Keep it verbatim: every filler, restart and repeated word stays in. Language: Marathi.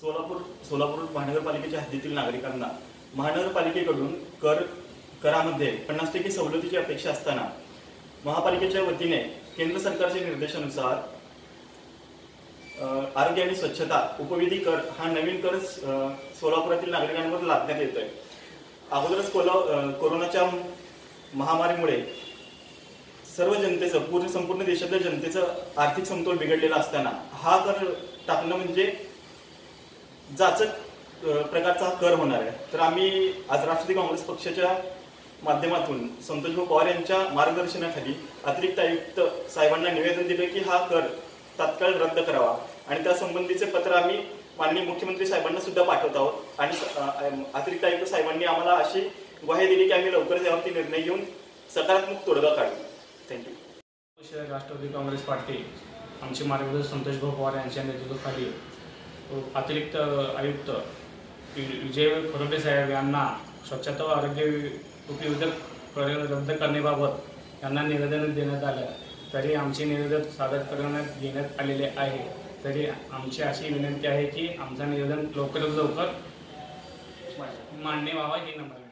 सोलापूर सोलापूर महानगरपालिकेच्या हद्दीतील नागरिकांना महानगरपालिकेकडून कर करामध्ये पन्नास टक्के सवलतीची अपेक्षा असताना महापालिकेच्या वतीने केंद्र सरकारच्या निर्देशानुसार आरोग्य आणि स्वच्छता उपविधी कर हा नवीन कर सोलापुरातील नागरिकांवर लादण्यात येतोय। अगोदरच कोरोनाच्या महामारीमुळे सर्व जनतेचं पूर्ण संपूर्ण देशातल्या जनतेचं आर्थिक समतोल बिघडलेला असताना हा कर टाकणं म्हणजे जाचक प्रकारचा कर होणार आहे। तर आम्ही आज राष्ट्रवादी काँग्रेस पक्षाच्या माध्यमातून संतोष भाऊ पवार यांच्या मार्गदर्शनाखाली अतिरिक्त आयुक्त साहेबांना निवेदन दिले की हा कर तात्काळ रद्द करावा आणि त्या संबंधीचे पत्र आम्ही माननीय मुख्यमंत्री साहेबांना सुद्धा पाठवत आहोत आणि अतिरिक्त आयुक्त साहेबांनी आम्हाला अशी ग्वाही दिली की आम्ही लवकरच यावरती निर्णय घेऊन सकारात्मक तोडगा काढू। थँक्यू। राष्ट्रवादी काँग्रेस पार्टी आमचे मार्गदर्शक संतोष भाऊ पवार यांच्या नेतृत्वाखाली अतिरिक्त आयुक्त विजय फडणवीस साहेब यांना स्वच्छता व आरोग्य उपविधक रद्द करण्याबाबत यांना निवेदन देण्यात आलं, तरी आमचे निवेदन सादर करण्यात येण्यात आलेले आहे। तरी आमची अशी विनंती आहे की आमचं निवेदन लवकरात लवकर मान्य व्हावा ही नम्र